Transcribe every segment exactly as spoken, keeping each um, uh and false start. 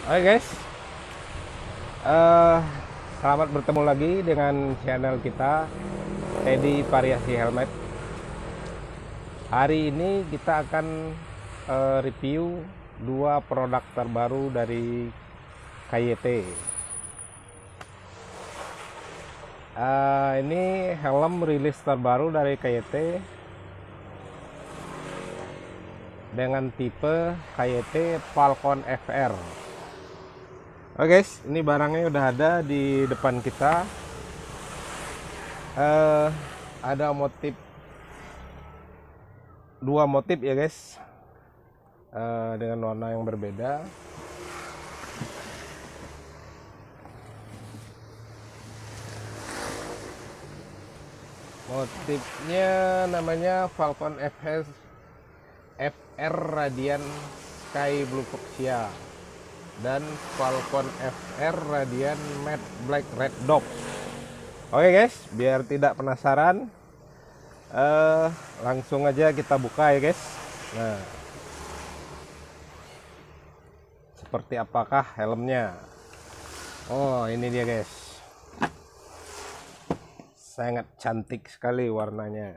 Oke guys, eh, selamat bertemu lagi dengan channel kita Teddy Variasi Helmet. Hari ini kita akan eh, review dua produk terbaru dari K Y T. Eh, ini helm rilis terbaru dari K Y T dengan tipe K Y T Falcon F R. Oke guys, ini barangnya udah ada di depan kita. Eh, ada motif, dua motif ya guys, eh, dengan warna yang berbeda. Motifnya namanya Falcon F R, F R Radiant Sky Blue Fuchsia dan Falcon F R Radiant Matte Black Red Dot. Oke guys, biar tidak penasaran, eh, langsung aja kita buka ya guys. Nah, seperti apakah helmnya? Oh, ini dia guys, sangat cantik sekali warnanya.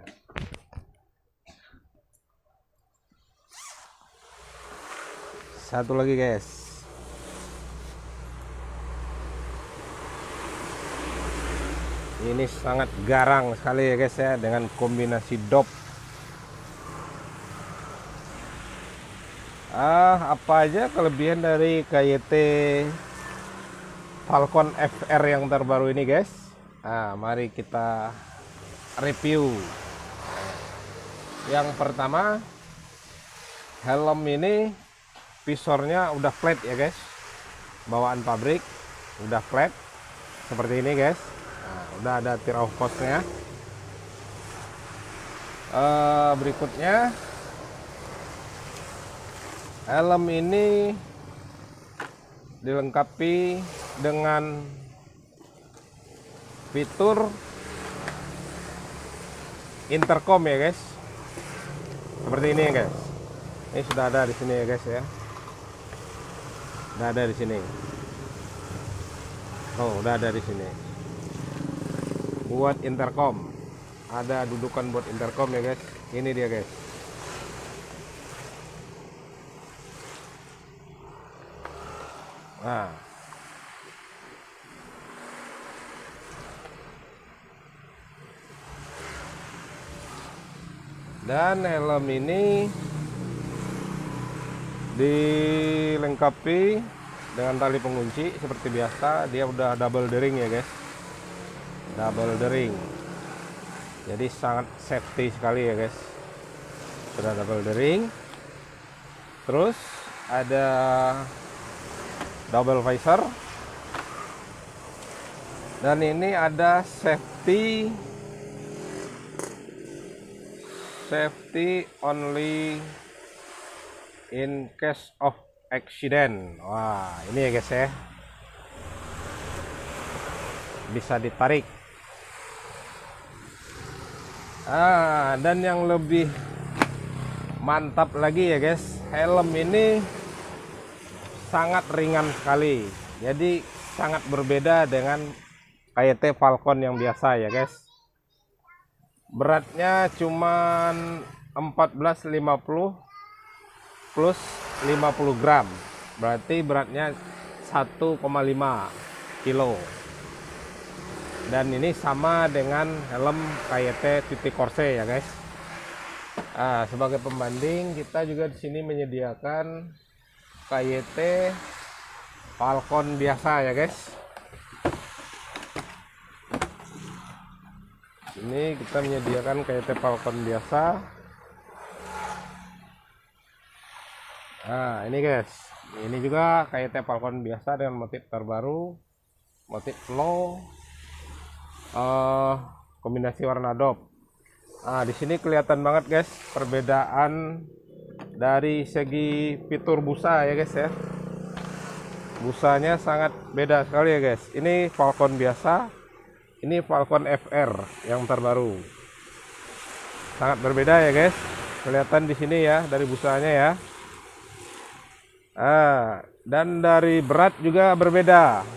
Satu lagi guys, ini sangat garang sekali ya guys ya, dengan kombinasi dop. Ah, apa aja kelebihan dari K Y T Falcon F R yang terbaru ini guys? Nah, mari kita review. Yang pertama, helm ini visornya udah flat ya guys, bawaan pabrik udah flat seperti ini guys. Nah, udah ada tirau posnya. Uh, berikutnya, helm ini dilengkapi dengan fitur intercom ya guys, seperti ini ya guys. Ini sudah ada di sini ya guys ya, udah ada di sini. Oh, udah ada di sini. Buat intercom, ada dudukan buat intercom ya guys. Ini dia guys. Nah, dan helm ini dilengkapi dengan tali pengunci seperti biasa. Dia udah double D-ring ya guys, double D-ring, jadi sangat safety sekali ya guys. Sudah double D-ring, terus ada double visor, dan ini ada safety safety only in case of accident. Wah, ini ya guys ya, bisa ditarik. Ah, dan yang lebih mantap lagi ya guys, helm ini sangat ringan sekali. Jadi sangat berbeda dengan K Y T Falcon yang biasa ya guys. Beratnya cuman empat belas lima puluh plus lima puluh gram, berarti beratnya satu koma lima kilo. Dan ini sama dengan helm K Y T Tutti Corse ya guys. Ah, sebagai pembanding, kita juga di sini menyediakan K Y T Falcon biasa ya guys. Ini kita menyediakan K Y T Falcon biasa. Nah, ini guys, ini juga K Y T Falcon biasa dengan motif terbaru, motif flow, uh, kombinasi warna dop. Nah, di sini kelihatan banget guys perbedaan dari segi fitur busa ya guys ya. Busanya sangat beda sekali ya guys. Ini Falcon biasa, ini Falcon F R yang terbaru. Sangat berbeda ya guys. Kelihatan di sini ya dari busanya ya. Ah, Dan dari berat juga berbeda.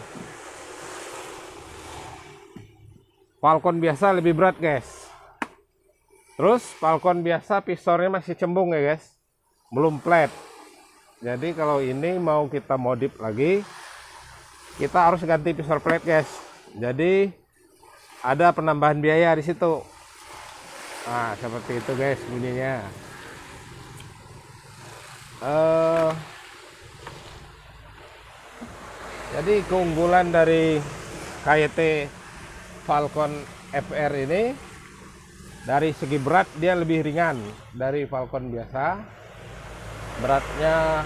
Falcon biasa lebih berat guys. Terus Falcon biasa pistornya masih cembung ya guys, belum flat. Jadi kalau ini mau kita modif lagi, kita harus ganti pistor flat guys. Jadi ada penambahan biaya di situ. Nah seperti itu guys bunyinya. Uh, jadi keunggulan dari K Y T Falcon F R ini, dari segi berat dia lebih ringan dari Falcon biasa. Beratnya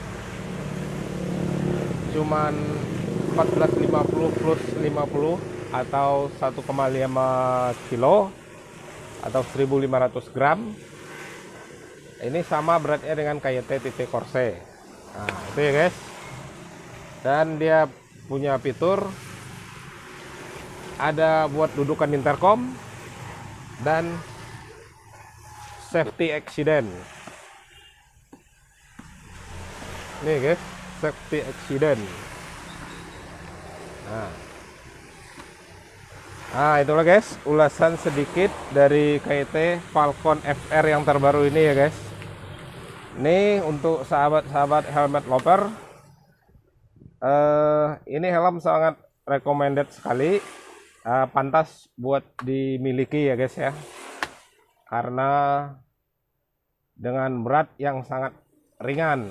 cuman empat belas lima puluh plus lima puluh atau satu koma lima kilo atau seribu lima ratus gram. Ini sama beratnya dengan K Y T T T Corse. Nah itu ya guys. Dan dia punya fitur ada buat dudukan intercom dan safety accident. Nih guys, safety accident. Nah, nah itulah guys ulasan sedikit dari K Y T Falcon F R yang terbaru ini ya guys. Ini untuk sahabat-sahabat helmet lover, eh, ini helm sangat recommended sekali, eh, pantas buat dimiliki ya guys ya, karena dengan berat yang sangat ringan.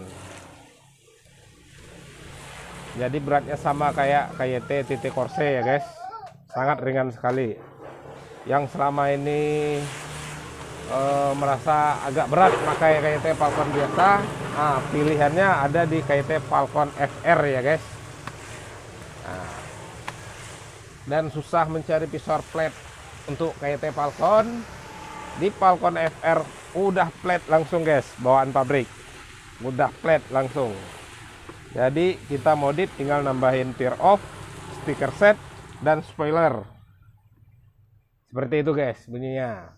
Jadi beratnya sama kayak K Y T T T Corse ya guys, sangat ringan sekali. Yang selama ini Uh, merasa agak berat pakai K Y T Falcon biasa, nah, pilihannya ada di K Y T Falcon F R ya guys. Nah, dan susah mencari pistor flat untuk K Y T Falcon, di Falcon F R udah flat langsung guys, bawaan pabrik udah flat langsung. Jadi kita modif tinggal nambahin tear off, stiker set, dan spoiler. Seperti itu guys bunyinya.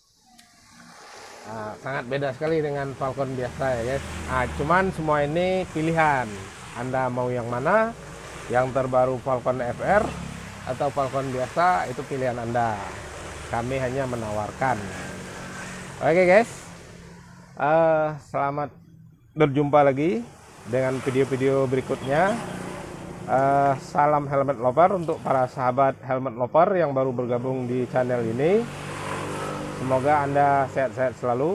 Nah, sangat beda sekali dengan Falcon biasa ya guys. Nah, cuman semua ini pilihan Anda mau yang mana, yang terbaru Falcon F R atau Falcon biasa, itu pilihan Anda. Kami hanya menawarkan. Oke guys, uh, selamat berjumpa lagi dengan video-video berikutnya. Uh, salam helmet lover untuk para sahabat helmet lover yang baru bergabung di channel ini. Semoga Anda sehat-sehat selalu.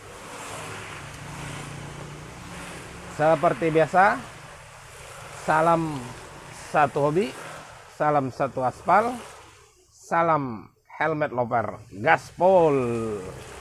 Seperti biasa, salam satu hobi, salam satu aspal, salam helmet lover, gaspol.